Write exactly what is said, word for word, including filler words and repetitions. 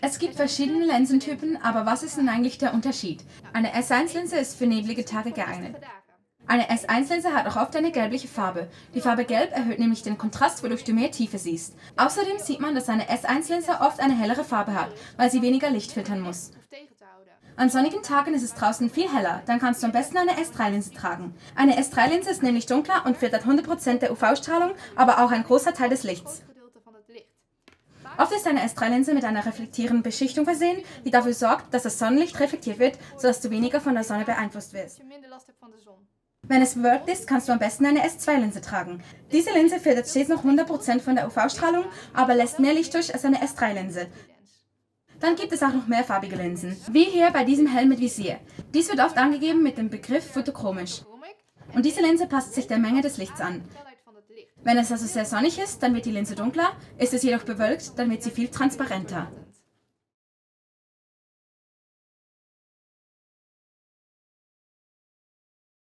Es gibt verschiedene Linsentypen, aber was ist nun eigentlich der Unterschied? Eine S eins Linse ist für neblige Tage geeignet. Eine S eins Linse hat auch oft eine gelbliche Farbe. Die Farbe Gelb erhöht nämlich den Kontrast, wodurch du mehr Tiefe siehst. Außerdem sieht man, dass eine S eins Linse oft eine hellere Farbe hat, weil sie weniger Licht filtern muss. An sonnigen Tagen ist es draußen viel heller, dann kannst du am besten eine S drei Linse tragen. Eine S drei Linse ist nämlich dunkler und filtert hundert Prozent der U V-Strahlung, aber auch ein großer Teil des Lichts. Oft ist eine S drei Linse mit einer reflektierenden Beschichtung versehen, die dafür sorgt, dass das Sonnenlicht reflektiert wird, sodass du weniger von der Sonne beeinflusst wirst. Wenn es bewölkt ist, kannst du am besten eine S zwei Linse tragen. Diese Linse filtert stets noch hundert Prozent von der U V-Strahlung, aber lässt mehr Licht durch als eine S drei Linse. Dann gibt es auch noch mehrfarbige Linsen, wie hier bei diesem Helm mit Visier. Dies wird oft angegeben mit dem Begriff photochromisch. Und diese Linse passt sich der Menge des Lichts an. Wenn es also sehr sonnig ist, dann wird die Linse dunkler, ist es jedoch bewölkt, dann wird sie viel transparenter.